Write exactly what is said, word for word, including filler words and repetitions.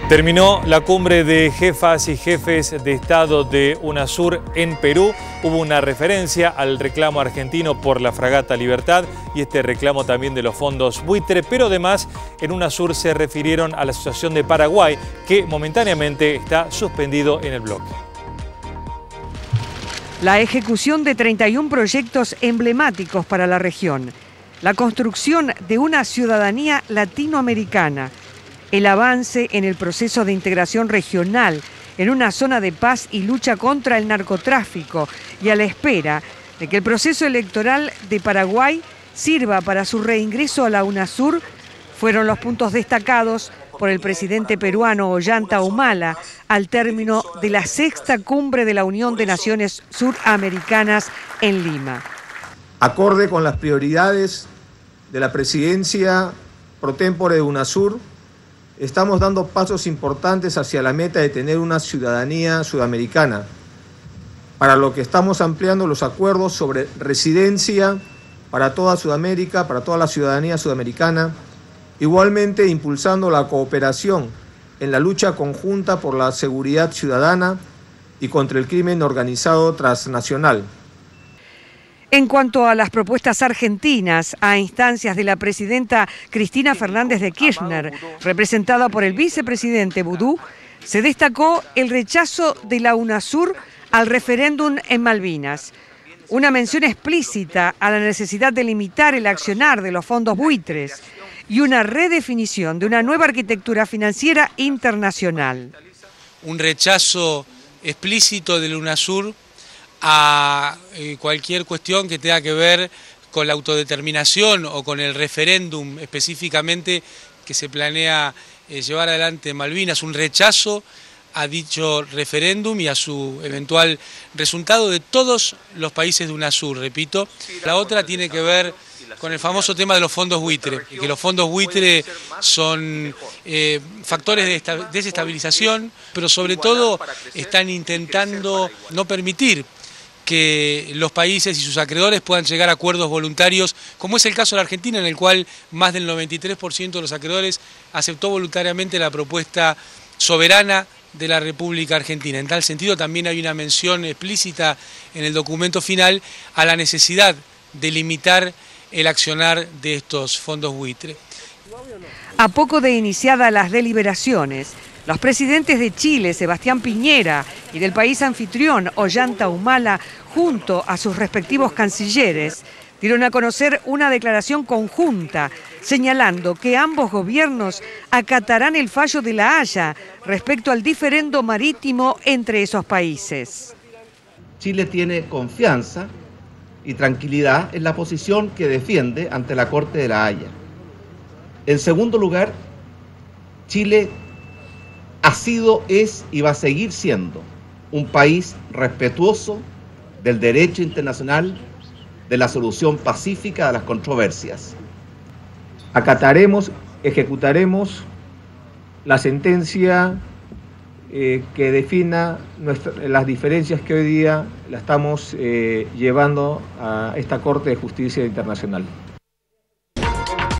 Terminó la cumbre de jefas y jefes de Estado de UNASUR en Perú. Hubo una referencia al reclamo argentino por la fragata Libertad y este reclamo también de los fondos buitre, pero además en UNASUR se refirieron a la situación de Paraguay, que momentáneamente está suspendido en el bloque. La ejecución de treinta y un proyectos emblemáticos para la región, la construcción de una ciudadanía latinoamericana, el avance en el proceso de integración regional en una zona de paz y lucha contra el narcotráfico y a la espera de que el proceso electoral de Paraguay sirva para su reingreso a la UNASUR, fueron los puntos destacados por el presidente peruano Ollanta Humala al término de la sexta cumbre de la Unión de Naciones Suramericanas en Lima. Acorde con las prioridades de la presidencia pro tempore de UNASUR, estamos dando pasos importantes hacia la meta de tener una ciudadanía sudamericana, para lo que estamos ampliando los acuerdos sobre residencia para toda Sudamérica, para toda la ciudadanía sudamericana, igualmente impulsando la cooperación en la lucha conjunta por la seguridad ciudadana y contra el crimen organizado transnacional. En cuanto a las propuestas argentinas, a instancias de la presidenta Cristina Fernández de Kirchner, representada por el vicepresidente Boudou, se destacó el rechazo de la UNASUR al referéndum en Malvinas, una mención explícita a la necesidad de limitar el accionar de los fondos buitres y una redefinición de una nueva arquitectura financiera internacional. Un rechazo explícito de la UNASUR a cualquier cuestión que tenga que ver con la autodeterminación o con el referéndum específicamente que se planea llevar adelante en Malvinas, un rechazo a dicho referéndum y a su eventual resultado de todos los países de UNASUR, repito. La otra tiene que ver con el famoso tema de los fondos buitre, y que los fondos buitre son eh, factores de desestabilización, pero sobre todo están intentando no permitir que los países y sus acreedores puedan llegar a acuerdos voluntarios, como es el caso de la Argentina, en el cual más del noventa y tres por ciento de los acreedores aceptó voluntariamente la propuesta soberana de la República Argentina. En tal sentido, también hay una mención explícita en el documento final a la necesidad de limitar el accionar de estos fondos buitre. A poco de iniciadas las deliberaciones, los presidentes de Chile, Sebastián Piñera, y del país anfitrión, Ollanta Humala, junto a sus respectivos cancilleres, dieron a conocer una declaración conjunta señalando que ambos gobiernos acatarán el fallo de La Haya respecto al diferendo marítimo entre esos países. Chile tiene confianza y tranquilidad en la posición que defiende ante la Corte de La Haya. En segundo lugar, Chile ha sido, es y va a seguir siendo un país respetuoso del derecho internacional, de la solución pacífica de las controversias. Acataremos, ejecutaremos la sentencia eh, que defina nuestra, las diferencias que hoy día la estamos eh, llevando a esta Corte de Justicia Internacional.